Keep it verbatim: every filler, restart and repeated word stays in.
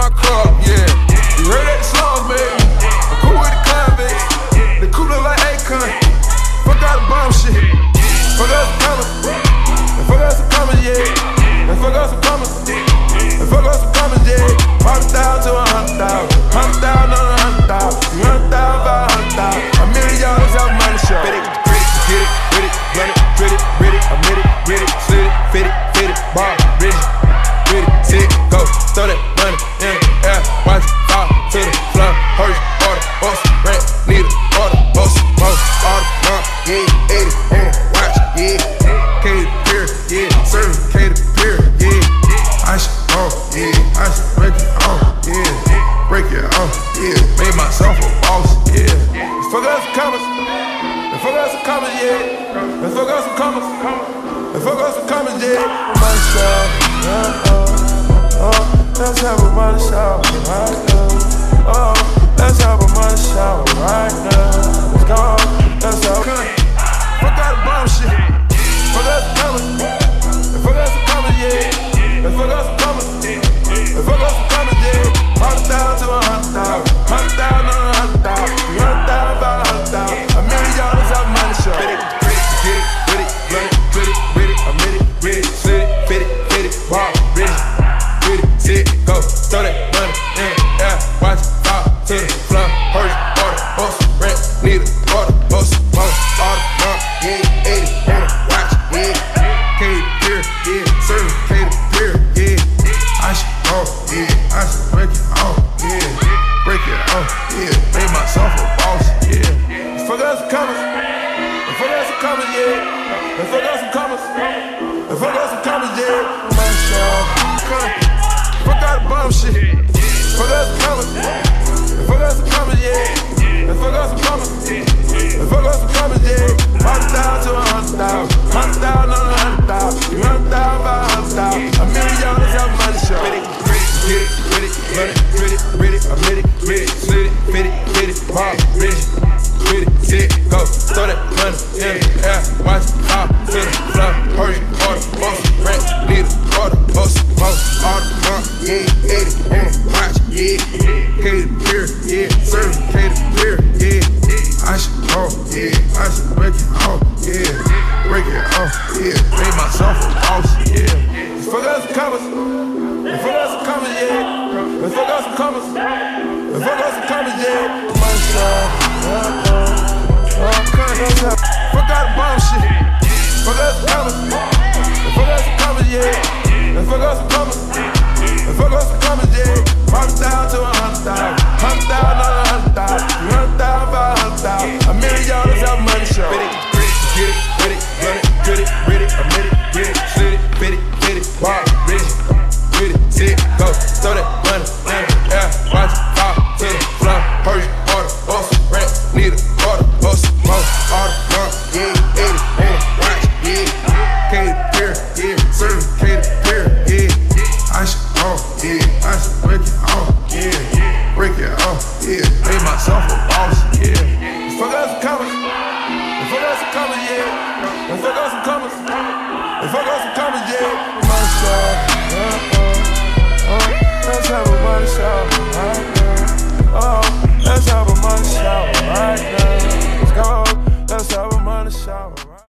my crop, yeah. You heard that song, baby? I'm cool with the convicts. The cool look like Akon. Fuck out the bomb shit. Fuck out some commas. And fuck out some commas, yeah. And fuck out some commas. And fuck out some commas, yeah. Hundred thousand to a hundred thousand. Hundred thousand on a hundred thousand. Hundred thousand by a hundred thousand. A million dollars out of money shot. Get it, get it, get it, run it, get it, get it, I'm with it, get it, slit it, fit it, fit it, bar, rich it, with it, sit, go, throw that money in the air, watch it fall to the floor, hurry, order, boss, rent, need a order, boss, boss, order, run, yeah, eighty, on the watch, yeah, Katy Perry, yeah, serving Katy Perry, yeah, I should on, yeah, I should break it on, yeah, break it on, yeah, made myself a boss, yeah, fuck out some commas, and fuck out some commas, yeah, and fuck out some commas, and fuck out some commas, yeah, money shot, yeah, oh, oh, let's have a money shot right now, oh, let's have a money shot right now, let's go, let's have a fuck out the bomb shit, fuck out some commas, and fuck out some commas, yeah, and fuck out some commas, and fuck out some commas, yeah, hundred thousand to a hundred thousand, hundred thousand on a hundred thousand, hundred thousand by a hundred thousand, a million dollars out of money shot. Get it, get it, get it, run it, get it, get it, I'm with it, get it, slit it, fit it, fit it, bar, rich it, get it, sit, go, throw that money in the air, watch it fall to the floor, hurry, order, boss, rent, need a order, boss, boss, order, run, yeah, eighty, on the watch, yeah, Katy Perry, yeah, serving Katy Perry, yeah, I should on, yeah, I should break it on, yeah, break it on, yeah, made myself a boss, yeah, fuck out some commas, and fuck out some commas, yeah, and fuck out some commas, and fuck out some commas, yeah, money shot, fuck out the bomb shit, fuck out some commas, and fuck out some commas, yeah, and fuck out some commas, and fuck out some commas, yeah, hundred thousand to a hundred thousand, hundred thousand on a hundred thousand, hundred thousand by a hundred thousand, a million dollars out of money shot. Get it, get it, run it, get it, get it, I'm with it, get it, slit it, fit it, fit it, bar, rich it, with it, sit, go, throw that money in the air, watch it fall to the floor, hurry, order, boss, rent, need a order, boss, boss, order, run, yeah, eighty, on the watch, yeah, Katy Perry, yeah, serving Katy Perry, yeah, I should on, yeah, I should break it on, yeah, break it on, yeah, made myself a boss, yeah, fuck out some commas, and fuck out some commas, yeah, and fuck out some commas, and fuck out some commas, yeah, money shot, yeah, oh, oh, fuck out the bomb shit, fuck out some commas, and fuck out some commas, yeah, and fuck out some commas, and fuck out some commas, yeah, hundred thousand to a hundred thousand, hundred thousand on a hundred thousand, hundred thousand by a hundred thousand, a million dollars out of money shot. Get it, get it, get it, run it, get it, get it, I'm with it, get it, slit it, fit it, fit it, bar, rich it, with it, sit, go, throw that money in the air, watch it fall to the floor, hurry, order, boss, rent, need a order, boss, boss, order, run, yeah, eighty, on the watch, yeah, Katy Perry, yeah, serving Katy Perry, yeah, I should on, yeah, I should break it on, yeah, break it on, yeah, made myself a boss, yeah, fuck out some commas, and fuck out some commas, yeah, and fuck out some commas, and fuck out some commas.